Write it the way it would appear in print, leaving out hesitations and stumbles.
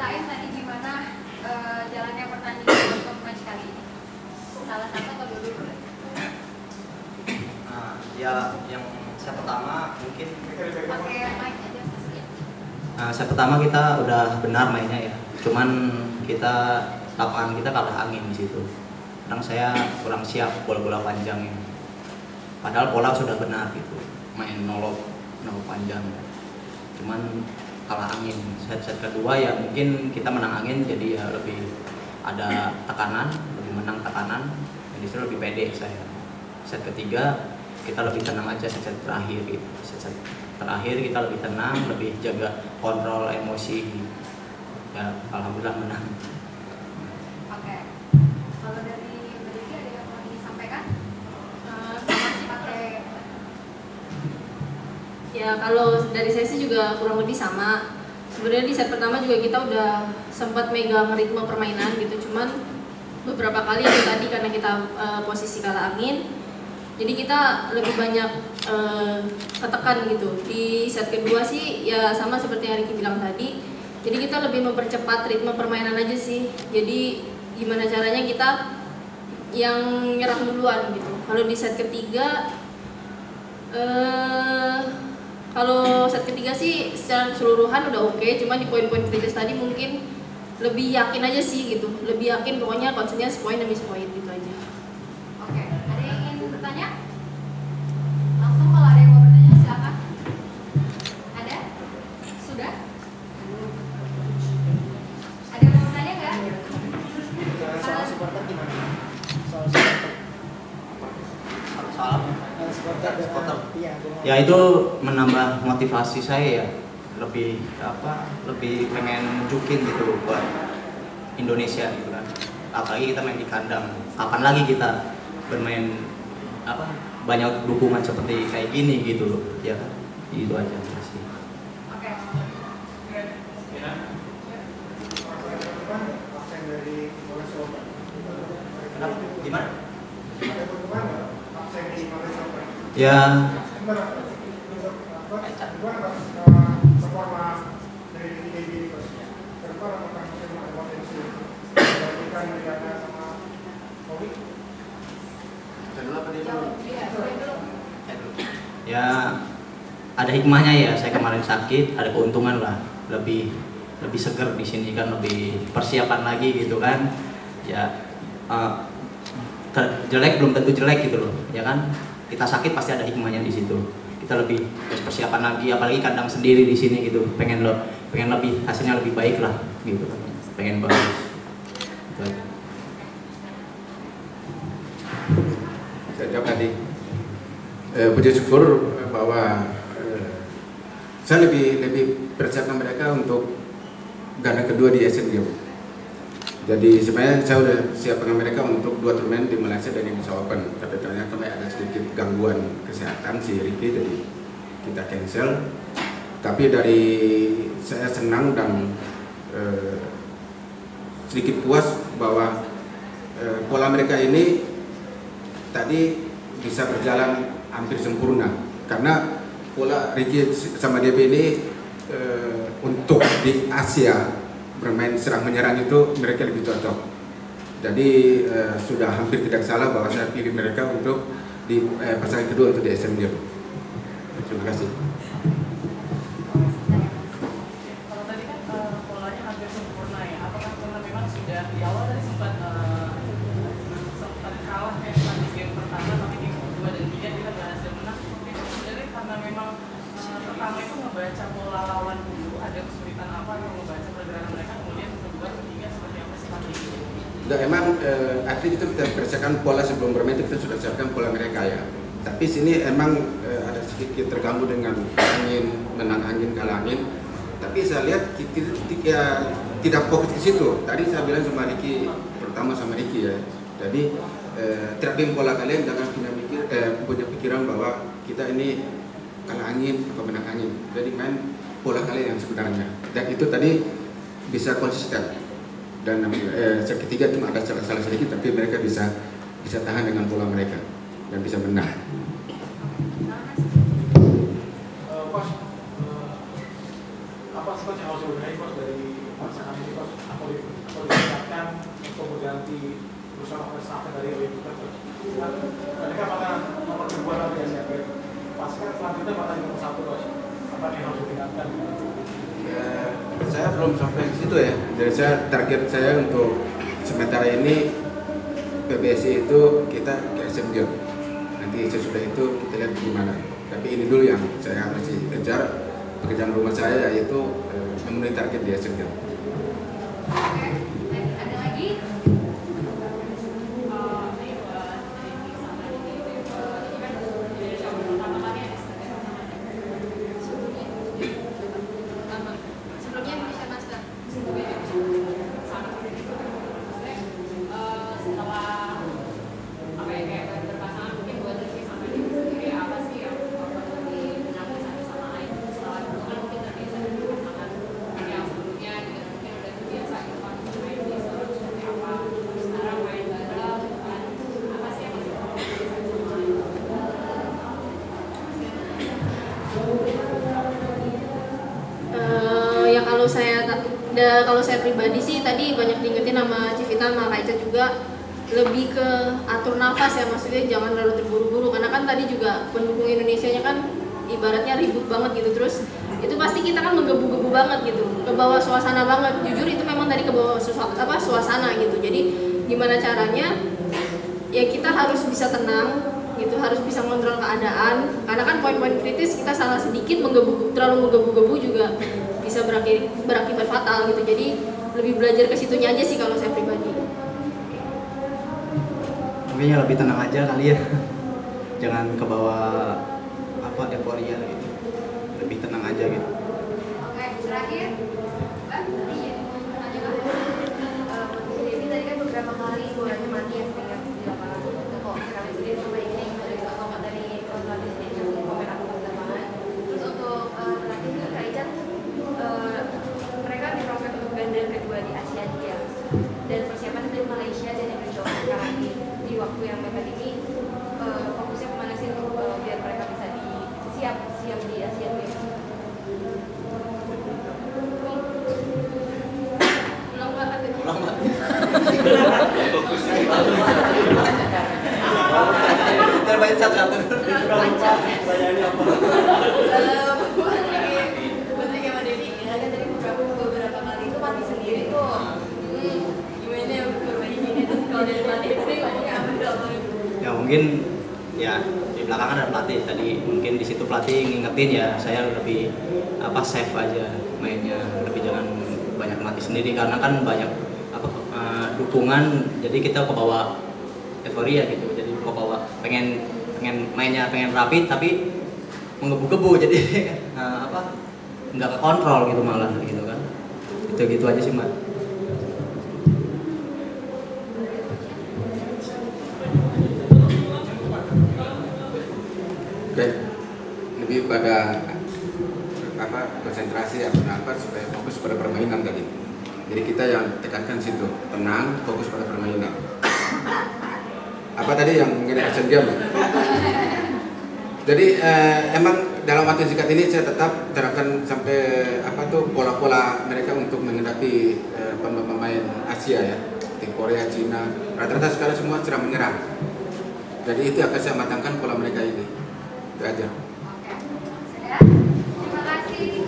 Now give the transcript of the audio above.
ceritain tadi gimana jalannya pertandingan untuk match kali ini? Salah satu atau dua-dua? Ya, yang set pertama mungkin pakai mic aja Mas ya. set pertama kita udah benar mainnya ya. Cuman lapangan kita kalah angin di situ. Kadang saya kurang siap bola-bola panjangnya. Padahal pola sudah benar gitu. Main nolok panjang. Cuman kalah angin. Set kedua ya mungkin kita menang angin jadi ya lebih ada tekanan, lebih menang tekanan. Jadi itu lebih pede saya. Set ketiga kita lebih tenang aja set terakhir gitu. Set terakhir kita lebih tenang, lebih jaga kontrol emosi. Ya alhamdulillah menang. Oke. Kalau dari Mbak Devi ada yang mau disampaikan? Masih pakai. Ya kalau dari saya sih juga kurang lebih sama. Sebenarnya di set pertama juga kita udah sempat megang ritme permainan gitu. Cuman beberapa kali itu tadi karena kita posisi kalah angin, jadi kita lebih banyak ketekan gitu. Di set kedua sih ya sama seperti yang Ricky bilang tadi. Jadi kita lebih mempercepat ritme permainan aja sih. Jadi gimana caranya kita yang nyerang duluan gitu. Kalau di set ketiga kalau set ketiga sih secara keseluruhan udah oke, cuma di poin-poin kritis tadi mungkin lebih yakin aja sih gitu. Lebih yakin pokoknya konsennya sepoin demi sepoin gitu aja. Oke, ada yang ingin bertanya? Langsung kalau ada yang mau bertanya silakan. Ada? Sudah? Ada yang mau bertanya nggak? Soal supporter gimana? Soal supporter. Salah. Supporter. Iya. Ya itu menambah motivasi saya ya. Lebih pengen nunjukin gitu buat Indonesia gitu kan. Apalagi kita main di kandang. Kapan lagi kita bermain banyak dukungan seperti kayak gini gitu loh. Ya kan? Itu aja sih. Oke. Gimana? Ya ya ada hikmahnya ya, saya kemarin sakit, ada keuntungan lah, lebih seger di sini kan, lebih persiapan lagi gitu kan. Ya jelek belum tentu jelek gitu loh, ya kan? Kita sakit pasti ada hikmahnya di situ. Kita lebih persiapan lagi, apalagi kandang sendiri di sini gitu. Pengen lebih hasilnya lebih baik lah gitu. Pengen bagus. Itu aja. Saya jawab tadi. Puji syukur bahwa saya lebih persiapkan mereka untuk ganda kedua di Asian Games. Jadi sebenarnya saya sudah siap dengan mereka untuk 2 turnamen di Malaysia dan Indonesia Open. Tapi ternyata ada sedikit gangguan kesehatan si Ricky, jadi kita cancel. Tapi dari saya senang dan sedikit puas bahwa pola mereka ini tadi bisa berjalan hampir sempurna. Karena pola Ricky sama DB ini untuk di Asia bermain serang menyerang itu mereka lebih cocok. Jadi sudah hampir tidak salah bahwa saya pilih mereka untuk di pasangan kedua untuk di Asian Games. Terima kasih. Kalau tadi kan polanya hampir sempurna ya. Apakah karena memang sudah di awal tadi sempat kalah kayak di game pertama, tapi game kedua dan ketiga kita berhasil menang. Itu sebenarnya karena memang pertama itu membaca pola lawan dulu, ada kesulitan apa atau membaca pergerakan mereka, kemudian kedua ketiga seperti apa sih strategi? Nah, emang atlet itu kita persiapkan pola sebelum bermain itu kita sudah siapkan pola mereka ya. Tapi sini emang ada sedikit terganggu dengan angin, menang angin, kalah angin. Tapi saya lihat tidak fokus ke situ. Tadi saya bilang sama Ricky, pertama sama Ricky ya. Jadi terapin pola kalian, jangan punya pikiran bahwa kita ini kalah angin atau menang angin. Jadi main pola kalian yang sebenarnya. Dan itu tadi bisa konsisten. Dan set ketiga cuma ada salah sedikit, tapi mereka bisa tahan dengan pola mereka dan bisa menang. Apa sih yang harus dibenahi dari pasangan ini Pak? mengganti berusaha estafet dari Rio itu kan mereka apakah nomor kedua nanti ya siapa pasti kan selanjutnya bakal nomor 1 coach apa yang harus ditingkatkan? Ya, saya belum sampai ke situ ya. Jadi target saya untuk sementara ini PBSI itu kita ke Asian Games. Nanti sesudah itu kita lihat gimana. Tapi ini dulu yang saya masih kejar. Pekerjaan rumah saya yaitu memenuhi target di Asian Games. Oke, ada lagi? Sebelumnya Indonesia Master. Setelah apa ya kayak berpasangan mungkin buat Rizky sama Dewi sendiri apa sih yang perlu dibenahi satu sama lain setelah itu kan mungkin terbiasa dengan pasangan yang sebelumnya juga mungkin udah terbiasa gitu kan main di seorang seperti apa sekarang main bareng gitu kan apa sih yang masih perlu dibenahi satu sama lain? Ya kalau saya pribadi sih tadi banyak diingetin sama Civita sama Kak Ica juga lebih ke atur nafas ya, maksudnya jangan terlalu terburu-buru karena kan tadi juga pendukung Indonesianya kan ibaratnya ribut banget gitu, terus itu pasti kita kan menggebu-gebu banget gitu, ke bawah suasana banget, jujur itu memang tadi ke bawah suasana gitu. Jadi gimana caranya ya kita harus bisa tenang gitu, harus bisa mengontrol keadaan karena kan poin-poin kritis kita salah sedikit terlalu menggebu-gebu juga bisa berakibat fatal gitu. Jadi lebih belajar ke situnya aja sih kalau saya pribadi. Mungkin ya lebih tenang aja kali ya, jangan ke bawah euforia gitu, lebih tenang aja gitu. Oke, terakhir Mbak, iya, nanya kan? Devi tadi kan beberapa kali bolanya mati ya sehingga di lapangan itu kok kami sendiri sama ini dari tokoh dari pelatih sendiri yang komen aku di lapangan. Terus untuk pelatih ini Kak Ican, mereka di prospek untuk ganda kedua di Asia Games dan persiapan dari Malaysia dan Indonesia sekarang di waktu yang mepet ini fokusnya kemana sih untuk biar mereka bisa siap di Asia Games? Ulang Mbak. Terbaik satu-satu. Pertanyaannya apa? Putri sama Devi kan tadi beberapa kali itu mati sendiri tuh. Gimana ya berbagi gini tuh kalau dari pelatih sendiri ngomongnya apa dong? Ya mungkin ya di belakangan ada pelatih tadi, mungkin di situ pelatih ngingetin ya saya lebih safe aja mainnya, lebih jangan banyak mati sendiri karena kan banyak dukungan, jadi kita ke bawah euforia gitu, jadi ke bawah pengen mainnya pengen rapi tapi menggebu-gebu jadi nggak ke kontrol gitu malah gitu kan, gitu aja sih Mbak. Oke, lebih pada konsentrasi supaya fokus pada permainan tadi. Jadi kita yang tekankan situ, tenang, fokus pada permainan. Apa tadi yang mengenai Asian Games? Jadi emang dalam waktu singkat ini saya tetap terapkan sampai pola-pola mereka untuk menghadapi pemain Asia ya, seperti Korea, Cina. Rata-rata sekarang semua serang menyerang. Jadi itu akan saya matangkan pola mereka ini. Itu aja.